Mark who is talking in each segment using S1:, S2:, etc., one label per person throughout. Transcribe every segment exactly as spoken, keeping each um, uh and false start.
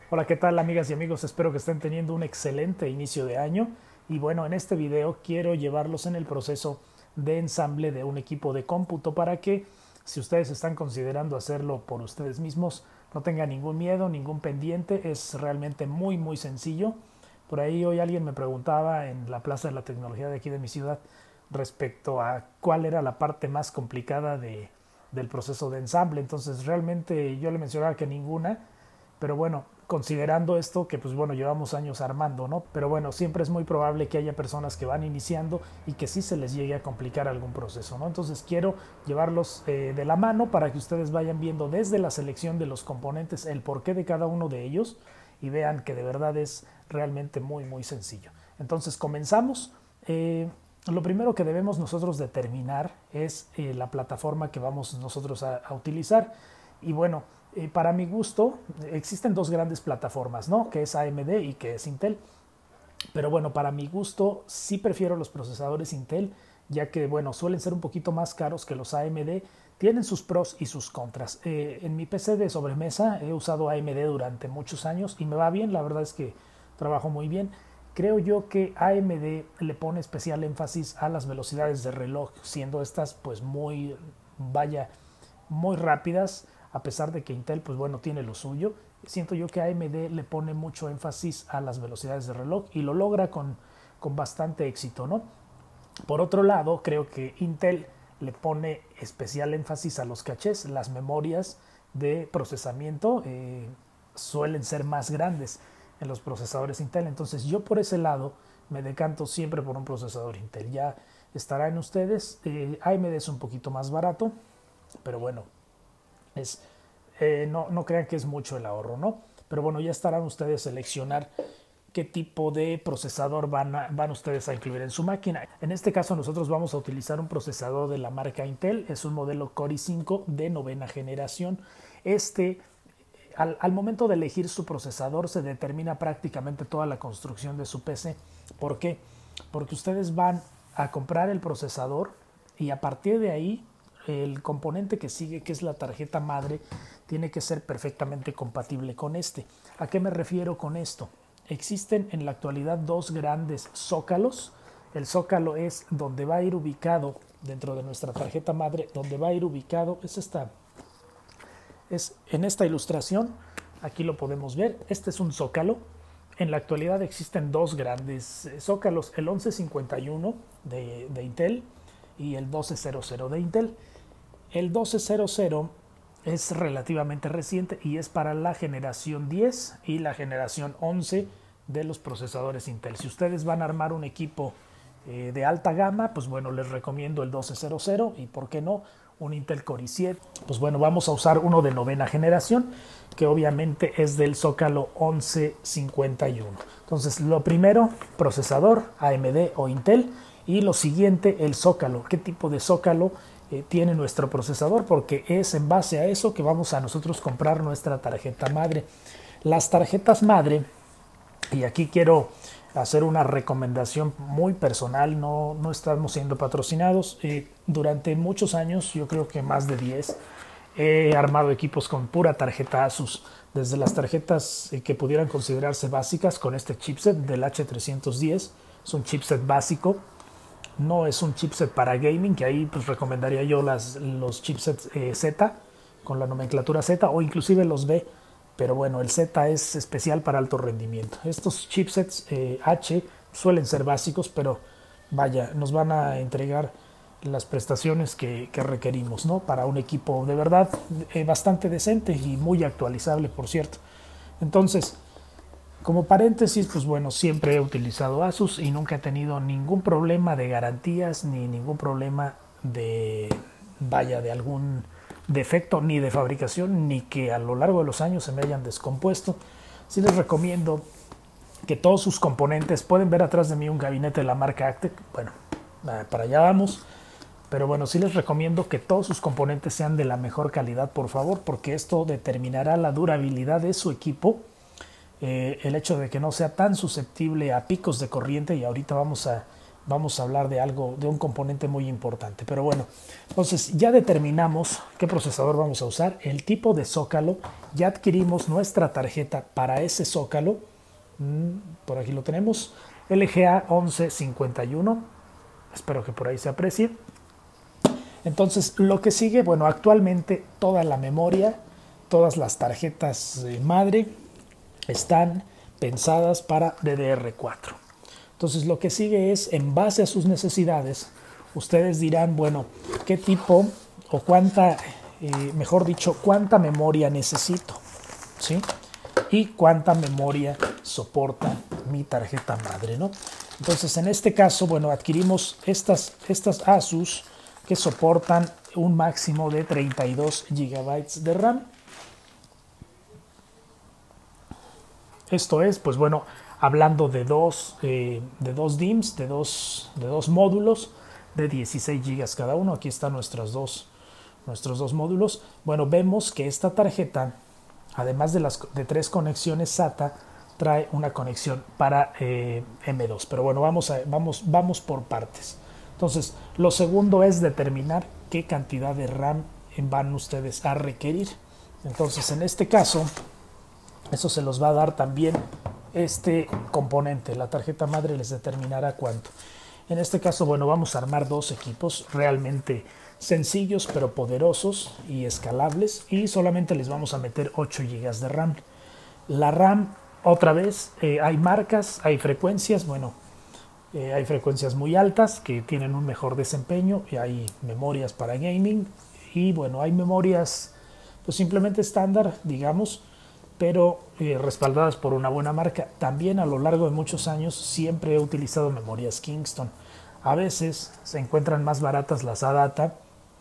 S1: Hola, ¿qué tal amigas y amigos? Espero que estén teniendo un excelente inicio de año. Y bueno, en este video quiero llevarlos en el proceso de ensamble de un equipo de cómputo para que, si ustedes están considerando hacerlo por ustedes mismos, no tengan ningún miedo, ningún pendiente. Es realmente muy, muy sencillo. Por ahí hoy alguien me preguntaba en la Plaza de la Tecnología de aquí de mi ciudad respecto a cuál era la parte más complicada de, del proceso de ensamble. Entonces realmente yo le mencionaba que ninguna, pero bueno, considerando esto que pues bueno, llevamos años armando, ¿no? Pero bueno, siempre es muy probable que haya personas que van iniciando y que sí se les llegue a complicar algún proceso, ¿no? Entonces quiero llevarlos eh, de la mano para que ustedes vayan viendo desde la selección de los componentes el porqué de cada uno de ellos y vean que de verdad es realmente muy muy sencillo. Entonces comenzamos. Eh, lo primero que debemos nosotros determinar es eh, la plataforma que vamos nosotros a, a utilizar. Y bueno, eh, para mi gusto existen dos grandes plataformas, ¿no? Que es A M D y que es Intel. Pero bueno, para mi gusto sí prefiero los procesadores Intel, ya que bueno, suelen ser un poquito más caros que los A M D. Tienen sus pros y sus contras. Eh, en mi P C de sobremesa he usado A M D durante muchos años y me va bien, la verdad es que trabajo muy bien. Creo yo que A M D le pone especial énfasis a las velocidades de reloj, siendo estas pues muy, vaya, muy rápidas, a pesar de que Intel pues bueno tiene lo suyo. Siento yo que A M D le pone mucho énfasis a las velocidades de reloj y lo logra con, con bastante éxito, ¿no? Por otro lado, creo que Intel le pone especial énfasis a los cachés. Las memorias de procesamiento eh, suelen ser más grandes en los procesadores Intel. Entonces yo por ese lado me decanto siempre por un procesador Intel. Ya estará en ustedes. Eh, A M D es un poquito más barato, pero bueno, es, eh, no, no crean que es mucho el ahorro, ¿no? Pero bueno, ya estarán ustedes seleccionar qué tipo de procesador van, a, van ustedes a incluir en su máquina. En este caso nosotros vamos a utilizar un procesador de la marca Intel, es un modelo Core i cinco de novena generación. Este, al, al momento de elegir su procesador se determina prácticamente toda la construcción de su P C. ¿Por qué? Porque ustedes van a comprar el procesador y a partir de ahí el componente que sigue, que es la tarjeta madre, tiene que ser perfectamente compatible con este. ¿A qué me refiero con esto? Existen en la actualidad dos grandes zócalos. El zócalo es donde va a ir ubicado dentro de nuestra tarjeta madre, donde va a ir ubicado, es esta, es en esta ilustración, aquí lo podemos ver, este es un zócalo. En la actualidad existen dos grandes zócalos, el once cincuenta y uno de, de Intel y el doce cero cero de Intel. El doce cero cero es relativamente reciente y es para la generación diez y la generación once de los procesadores Intel. Si ustedes van a armar un equipo eh, de alta gama, pues bueno, les recomiendo el doce cero cero y por qué no un Intel Core i siete. Pues bueno, vamos a usar uno de novena generación, que obviamente es del zócalo once cincuenta y uno. Entonces, lo primero, procesador A M D o Intel, y lo siguiente, el zócalo. ¿Qué tipo de zócalo eh, tiene nuestro procesador? Porque es en base a eso que vamos a nosotros comprar nuestra tarjeta madre. Las tarjetas madre, y aquí quiero hacer una recomendación muy personal, no, no estamos siendo patrocinados. Eh, durante muchos años, yo creo que más de diez, he armado equipos con pura tarjeta Asus, desde las tarjetas eh, que pudieran considerarse básicas con este chipset del H trescientos diez, es un chipset básico, no es un chipset para gaming, que ahí pues recomendaría yo las, los chipsets eh, Z, con la nomenclatura Z, o inclusive los B, pero bueno, el Z es especial para alto rendimiento. Estos chipsets eh, H suelen ser básicos, pero vaya, nos van a entregar las prestaciones que, que requerimos, ¿no? Para un equipo de verdad eh, bastante decente y muy actualizable, por cierto. Entonces, como paréntesis, pues bueno, siempre he utilizado Asus y nunca he tenido ningún problema de garantías ni ningún problema de, vaya, de algún defecto ni de fabricación, ni que a lo largo de los años se me hayan descompuesto. Sí les recomiendo que todos sus componentes, pueden ver atrás de mí un gabinete de la marca Actec, bueno, para allá vamos, pero bueno, sí les recomiendo que todos sus componentes sean de la mejor calidad, por favor, porque esto determinará la durabilidad de su equipo. Eh, el hecho de que no sea tan susceptible a picos de corriente, y ahorita vamos a vamos a hablar de algo, de un componente muy importante. Pero bueno, entonces ya determinamos qué procesador vamos a usar, el tipo de zócalo, ya adquirimos nuestra tarjeta para ese zócalo, por aquí lo tenemos, L G A once cincuenta y uno, espero que por ahí se aprecie. Entonces lo que sigue, bueno, actualmente toda la memoria, todas las tarjetas madre están pensadas para D D R cuatro. Entonces lo que sigue es, en base a sus necesidades, ustedes dirán, bueno, qué tipo o cuánta, eh, mejor dicho, cuánta memoria necesito, ¿sí? Y cuánta memoria soporta mi tarjeta madre, ¿no? Entonces en este caso, bueno, adquirimos estas, estas Asus que soportan un máximo de treinta y dos gigabytes de RAM. Esto es, pues bueno, hablando de dos, eh, de dos D I Ms, de dos, de dos módulos de dieciséis gigas cada uno. Aquí están nuestros dos, nuestros dos módulos. Bueno, vemos que esta tarjeta, además de las de tres conexiones SATA, trae una conexión para eh, M dos. Pero bueno, vamos, a, vamos, vamos por partes. Entonces, lo segundo es determinar qué cantidad de RAM van ustedes a requerir. Entonces, en este caso, eso se los va a dar también este componente. La tarjeta madre les determinará cuánto. En este caso, bueno, vamos a armar dos equipos realmente sencillos, pero poderosos y escalables. Y solamente les vamos a meter ocho gigas de RAM. La RAM, otra vez, eh, hay marcas, hay frecuencias, bueno, Eh, hay frecuencias muy altas que tienen un mejor desempeño y hay memorias para gaming y bueno, hay memorias pues simplemente estándar, digamos, pero eh, respaldadas por una buena marca. También a lo largo de muchos años siempre he utilizado memorias Kingston. A veces se encuentran más baratas las A D A T A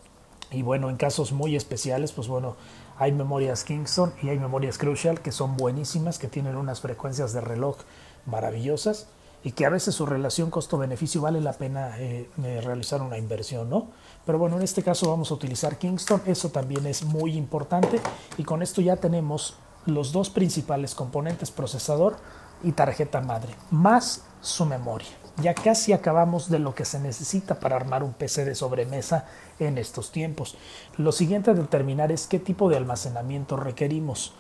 S1: y bueno, en casos muy especiales, pues bueno, hay memorias Kingston y hay memorias Crucial que son buenísimas, que tienen unas frecuencias de reloj maravillosas y que a veces su relación costo-beneficio vale la pena eh, eh, realizar una inversión, ¿no? Pero bueno, en este caso vamos a utilizar Kingston, eso también es muy importante y con esto ya tenemos los dos principales componentes, procesador y tarjeta madre, más su memoria. Ya casi acabamos de lo que se necesita para armar un P C de sobremesa en estos tiempos. Lo siguiente a determinar es qué tipo de almacenamiento requerimos.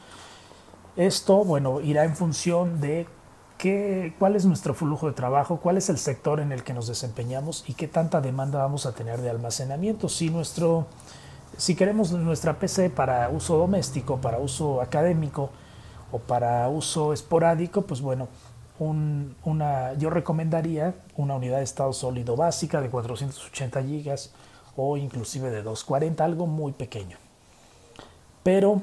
S1: Esto, bueno, irá en función de qué, cuál es nuestro flujo de trabajo, cuál es el sector en el que nos desempeñamos y qué tanta demanda vamos a tener de almacenamiento. Si, nuestro, si queremos nuestra P C para uso doméstico, para uso académico o para uso esporádico, pues bueno, Un, una, yo recomendaría una unidad de estado sólido básica de cuatrocientos ochenta gigas o inclusive de doscientos cuarenta, algo muy pequeño. Pero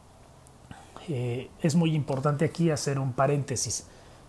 S1: eh, es muy importante aquí hacer un paréntesis.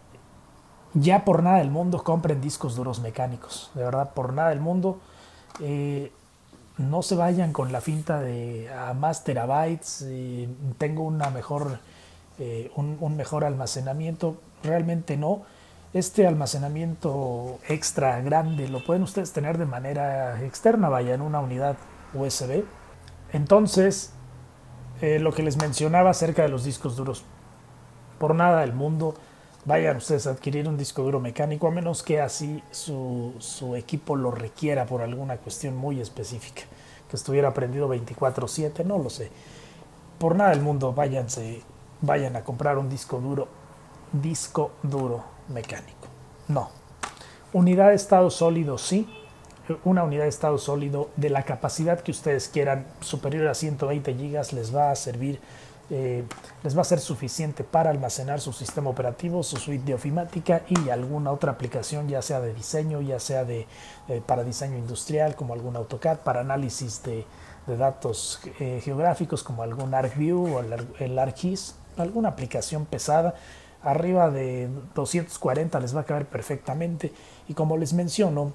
S1: Ya por nada del mundo compren discos duros mecánicos, de verdad, por nada del mundo. Eh, no se vayan con la finta de a más terabytes, eh, tengo una mejor, eh, un, un mejor almacenamiento. Realmente no. Este almacenamiento extra grande lo pueden ustedes tener de manera externa, vaya, en una unidad U S B. Entonces, eh, lo que les mencionaba acerca de los discos duros, por nada del mundo vayan ustedes a adquirir un disco duro mecánico, a menos que así su, su equipo lo requiera por alguna cuestión muy específica, que estuviera prendido veinticuatro siete, no lo sé. Por nada del mundo váyanse, vayan a comprar un disco duro disco duro mecánico. No. Unidad de estado sólido, sí. Una unidad de estado sólido de la capacidad que ustedes quieran, superior a ciento veinte gigas, les va a servir, eh, les va a ser suficiente para almacenar su sistema operativo, su suite de ofimática y alguna otra aplicación, ya sea de diseño, ya sea de, eh, para diseño industrial, como algún AutoCAD, para análisis de, de datos eh, geográficos, como algún ArcView o el, el ArcGIS, alguna aplicación pesada. Arriba de doscientos cuarenta les va a caber perfectamente y como les menciono,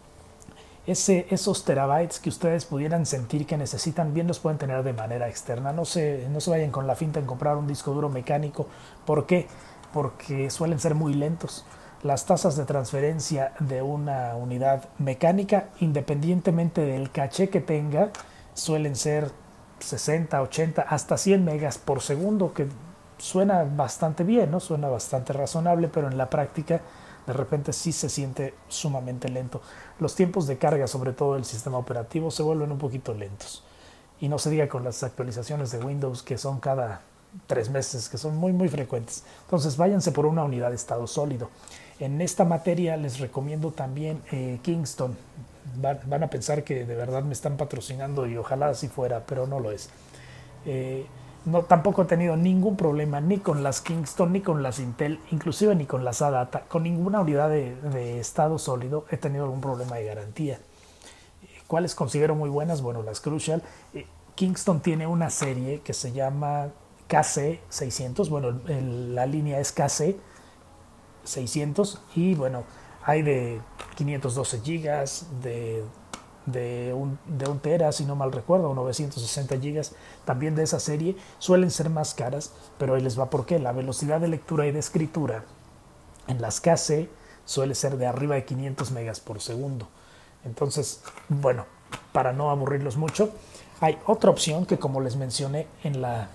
S1: ese, esos terabytes que ustedes pudieran sentir que necesitan, bien los pueden tener de manera externa. No se, no se vayan con la finta en comprar un disco duro mecánico. ¿Por qué? Porque suelen ser muy lentos. Las tasas de transferencia de una unidad mecánica, independientemente del caché que tenga, suelen ser sesenta, ochenta, hasta cien megas por segundo, que suena bastante bien, ¿no? Suena bastante razonable, pero en la práctica de repente sí se siente sumamente lento. Los tiempos de carga, sobre todo del sistema operativo, se vuelven un poquito lentos. Y no se diga con las actualizaciones de Windows, que son cada tres meses, que son muy muy frecuentes. Entonces váyanse por una unidad de estado sólido. En esta materia les recomiendo también eh, Kingston. Van, van a pensar que de verdad me están patrocinando y ojalá así fuera, pero no lo es. Eh, no, tampoco he tenido ningún problema ni con las Kingston, ni con las Intel, inclusive ni con las A D A T A. Con ninguna unidad de, de estado sólido he tenido algún problema de garantía. ¿Cuáles considero muy buenas? Bueno, las Crucial. Eh, Kingston tiene una serie que se llama K C seiscientos. Bueno, el, la línea es K C seiscientos y bueno, hay de quinientos doce gigas, de de un, de un tera, si no mal recuerdo, o novecientos sesenta gigas, también de esa serie. Suelen ser más caras, pero ahí les va por qué. La velocidad de lectura y de escritura en las K C suele ser de arriba de quinientos megas por segundo. Entonces, bueno, para no aburrirlos mucho, hay otra opción que, como les mencioné, en la,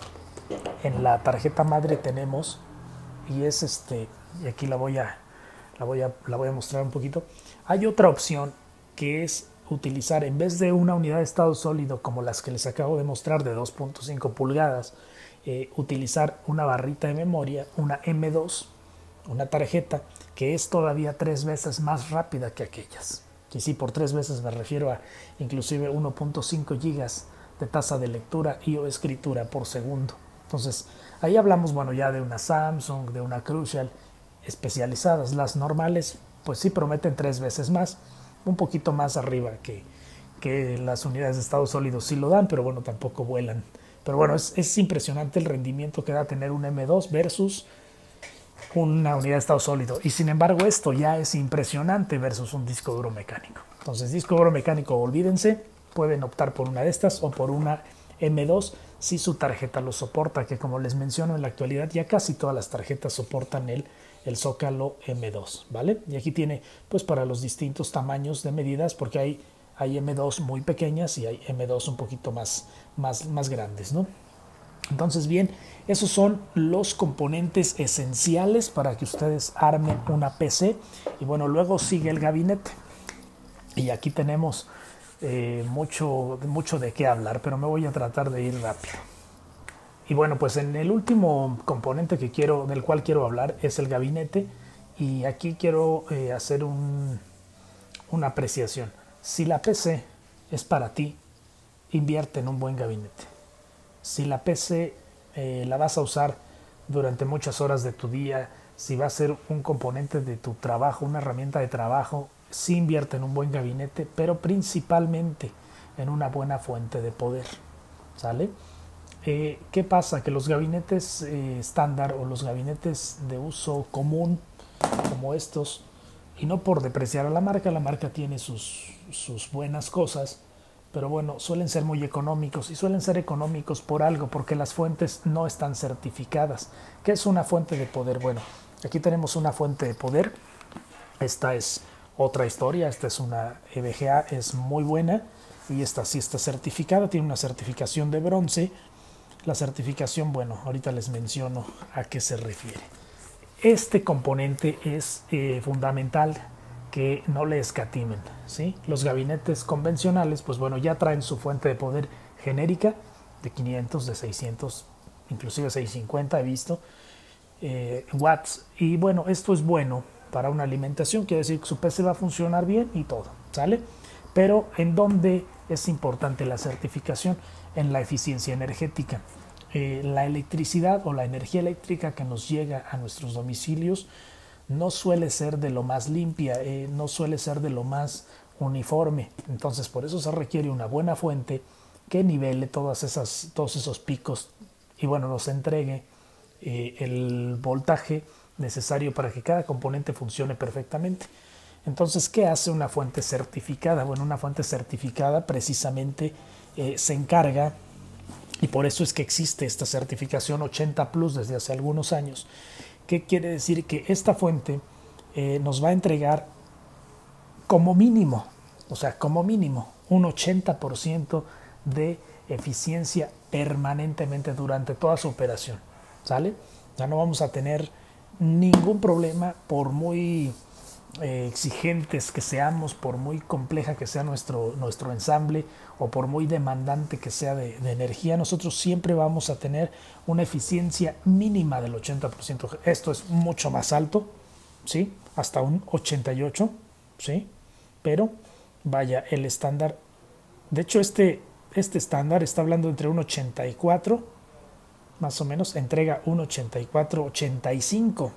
S1: en la tarjeta madre tenemos, y es este, y aquí la voy a, la voy a, la voy a mostrar un poquito. Hay otra opción que es utilizar, en vez de una unidad de estado sólido como las que les acabo de mostrar de dos punto cinco pulgadas, eh, utilizar una barrita de memoria, una M dos, una tarjeta que es todavía tres veces más rápida que aquellas. Y sí, por tres veces me refiero a inclusive uno punto cinco gigas de tasa de lectura y o escritura por segundo. Entonces, ahí hablamos, bueno, ya de una Samsung, de una Crucial especializadas. Las normales, pues sí prometen tres veces más, un poquito más arriba que, que las unidades de estado sólido sí lo dan, pero bueno, tampoco vuelan. Pero bueno, es, es impresionante el rendimiento que da tener un M dos versus una unidad de estado sólido. Y sin embargo, esto ya es impresionante versus un disco duro mecánico. Entonces, disco duro mecánico, olvídense, pueden optar por una de estas o por una M dos si su tarjeta lo soporta, que como les menciono, en la actualidad ya casi todas las tarjetas soportan el el Zócalo M dos, ¿vale? Y aquí tiene, pues, para los distintos tamaños de medidas, porque hay, hay M dos muy pequeñas y hay M dos un poquito más, más, más grandes, ¿no? Entonces, bien, esos son los componentes esenciales para que ustedes armen una P C. Y bueno, luego sigue el gabinete. Y aquí tenemos eh, mucho, mucho de qué hablar, pero me voy a tratar de ir rápido. Y bueno, pues en el último componente que quiero, del cual quiero hablar es el gabinete, y aquí quiero eh, hacer un, una apreciación. Si la P C es para ti, invierte en un buen gabinete. Si la P C eh, la vas a usar durante muchas horas de tu día, si va a ser un componente de tu trabajo, una herramienta de trabajo, sí invierte en un buen gabinete, pero principalmente en una buena fuente de poder, ¿sale? Eh, ¿Qué pasa? Que los gabinetes eh, estándar o los gabinetes de uso común como estos, y no por depreciar a la marca, la marca tiene sus, sus buenas cosas, pero bueno, suelen ser muy económicos, y suelen ser económicos por algo, porque las fuentes no están certificadas. ¿Qué es una fuente de poder? Bueno, aquí tenemos una fuente de poder. Esta es otra historia, esta es una E V G A, es muy buena, y esta sí está certificada, tiene una certificación de bronce. La certificación, bueno, ahorita les menciono a qué se refiere. Este componente es eh, fundamental que no le escatimen, ¿sí? Los gabinetes convencionales, pues bueno, ya traen su fuente de poder genérica de quinientos, de seiscientos, inclusive seiscientos cincuenta he visto, eh, watts. Y bueno, esto es bueno para una alimentación, quiere decir que su P C va a funcionar bien y todo, ¿sale? Pero ¿en dónde es importante la certificación? En la eficiencia energética. Eh, la electricidad o la energía eléctrica que nos llega a nuestros domicilios no suele ser de lo más limpia, eh, no suele ser de lo más uniforme. Entonces, por eso se requiere una buena fuente que nivele todas esas, todos esos picos y bueno, nos entregue eh, el voltaje necesario para que cada componente funcione perfectamente. Entonces, ¿qué hace una fuente certificada? Bueno, una fuente certificada precisamente eh, se encarga, y por eso es que existe esta certificación ochenta plus desde hace algunos años. ¿Qué quiere decir? Que esta fuente eh, nos va a entregar como mínimo, o sea, como mínimo, un ochenta por ciento de eficiencia permanentemente durante toda su operación, ¿sale? Ya no vamos a tener ningún problema, por muy eh, exigentes que seamos, por muy compleja que sea nuestro, nuestro ensamble o por muy demandante que sea de, de energía, nosotros siempre vamos a tener una eficiencia mínima del ochenta por ciento. Esto es mucho más alto, ¿sí? Hasta un ochenta y ocho por ciento, ¿sí? Pero vaya, el estándar, de hecho este, este estándar está hablando entre un ochenta y cuatro, más o menos, entrega un ochenta y cuatro, ochenta y cinco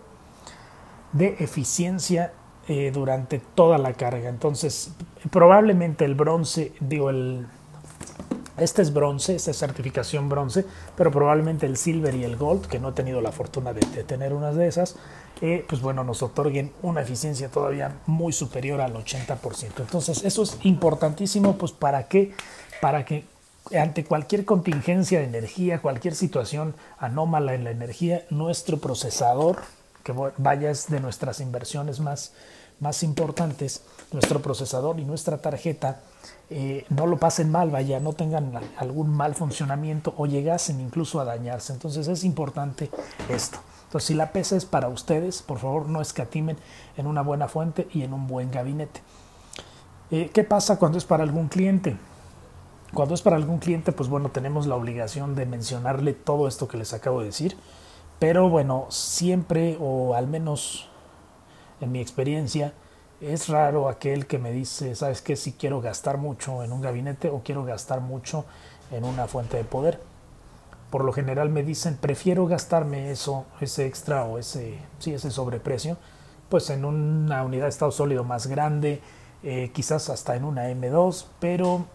S1: de eficiencia eh, durante toda la carga. Entonces, probablemente el bronce, digo, el, este es bronce, esta es certificación bronce, pero probablemente el silver y el gold, que no he tenido la fortuna de, de tener unas de esas, eh, pues bueno, nos otorguen una eficiencia todavía muy superior al ochenta por ciento. Entonces, eso es importantísimo, pues para qué, para que ante cualquier contingencia de energía, cualquier situación anómala en la energía, nuestro procesador, que vaya es de nuestras inversiones más, más importantes, nuestro procesador y nuestra tarjeta, eh, no lo pasen mal, vaya, no tengan algún mal funcionamiento o llegasen incluso a dañarse. Entonces es importante esto. Entonces, si la P C es para ustedes, por favor no escatimen en una buena fuente y en un buen gabinete. Eh, ¿Qué pasa cuando es para algún cliente? Cuando es para algún cliente, pues bueno, tenemos la obligación de mencionarle todo esto que les acabo de decir. Pero bueno, siempre, o al menos en mi experiencia, es raro aquel que me dice, ¿sabes qué? Si quiero gastar mucho en un gabinete o quiero gastar mucho en una fuente de poder. Por lo general me dicen, prefiero gastarme eso, ese extra o ese, sí, ese sobreprecio, pues en una unidad de estado sólido más grande, eh, quizás hasta en una M dos, pero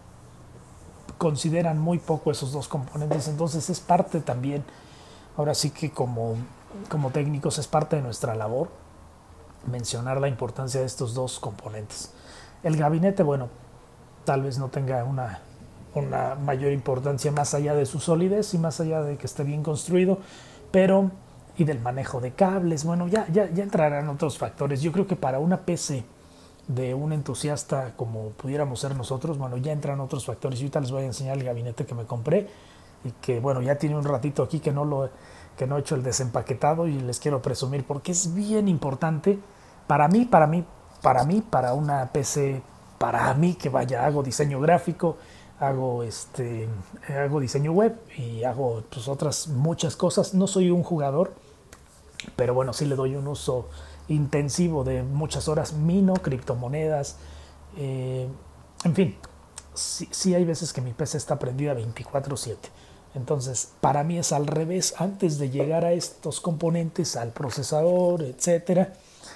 S1: consideran muy poco esos dos componentes. Entonces es parte también, ahora sí que como, como técnicos es parte de nuestra labor mencionar la importancia de estos dos componentes. El gabinete, bueno, tal vez no tenga una, una mayor importancia más allá de su solidez y más allá de que esté bien construido, pero y del manejo de cables, bueno, ya, ya, ya entrarán otros factores. Yo creo que para una P C de un entusiasta como pudiéramos ser nosotros, bueno, ya entran otros factores. Y ahorita les voy a enseñar el gabinete que me compré y que, bueno, ya tiene un ratito aquí que no lo que no he hecho el desempaquetado y les quiero presumir porque es bien importante para mí, para mí, para mí, para una P C, para mí que vaya, hago diseño gráfico, hago este, hago diseño web y hago pues otras muchas cosas. No soy un jugador, pero bueno, sí le doy un uso intensivo de muchas horas, mino, criptomonedas, eh, en fin, sí, sí hay veces que mi P C está prendida veinticuatro siete. Entonces, para mí es al revés. Antes de llegar a estos componentes, al procesador, etcétera,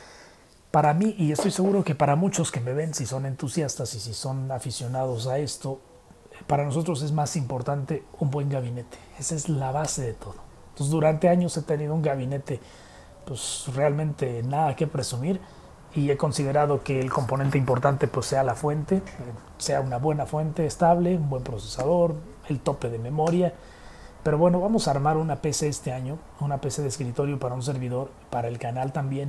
S1: para mí, y estoy seguro que para muchos que me ven, si son entusiastas y si son aficionados a esto, para nosotros es más importante un buen gabinete. Esa es la base de todo. Entonces, durante años he tenido un gabinete, pues realmente nada que presumir, y he considerado que el componente importante pues sea la fuente, sea una buena fuente estable, un buen procesador, el tope de memoria. Pero bueno, vamos a armar una P C este año, una P C de escritorio para un servidor, para el canal también.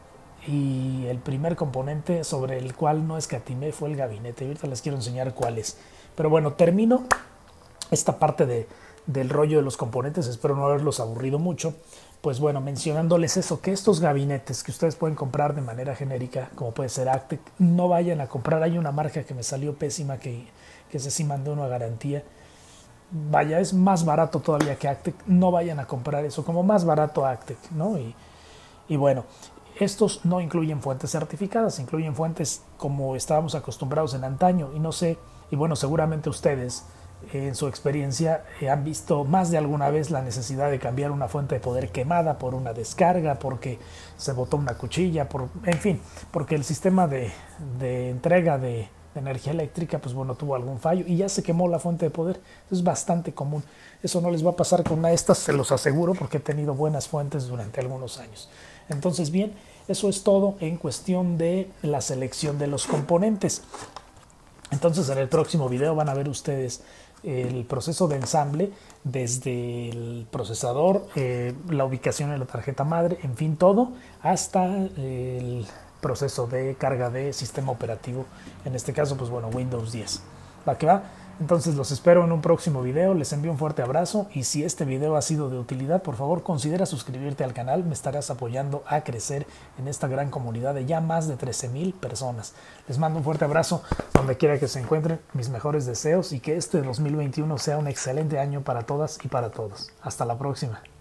S1: Y el primer componente sobre el cual no escatimé fue el gabinete. Y ahorita les quiero enseñar cuál es. Pero bueno, termino esta parte de, del rollo de los componentes. Espero no haberlos aburrido mucho. Pues bueno, mencionándoles eso, que estos gabinetes que ustedes pueden comprar de manera genérica, como puede ser Actec, no vayan a comprar. Hay una marca que me salió pésima, que, que se sí mandó una garantía. Vaya, es más barato todavía que Actec. No vayan a comprar eso, como más barato Actec, ¿no? Y, y bueno, estos no incluyen fuentes certificadas, incluyen fuentes como estábamos acostumbrados en antaño. Y no sé, y bueno, seguramente ustedes en su experiencia eh, han visto más de alguna vez la necesidad de cambiar una fuente de poder quemada por una descarga, porque se botó una cuchilla, por, en fin, porque el sistema de, de entrega de, de energía eléctrica, pues bueno, tuvo algún fallo y ya se quemó la fuente de poder. Eso es bastante común. Eso no les va a pasar con una de estas, se los aseguro, porque he tenido buenas fuentes durante algunos años. Entonces, bien, eso es todo en cuestión de la selección de los componentes. Entonces, en el próximo video van a ver ustedes el proceso de ensamble desde el procesador, eh, la ubicación en la tarjeta madre, en fin, todo, hasta el proceso de carga de sistema operativo, en este caso, pues bueno, Windows diez. ¿Va que va? Entonces los espero en un próximo video, les envío un fuerte abrazo y si este video ha sido de utilidad, por favor considera suscribirte al canal, me estarás apoyando a crecer en esta gran comunidad de ya más de trece mil personas. Les mando un fuerte abrazo donde quiera que se encuentren, mis mejores deseos y que este dos mil veintiuno sea un excelente año para todas y para todos. Hasta la próxima.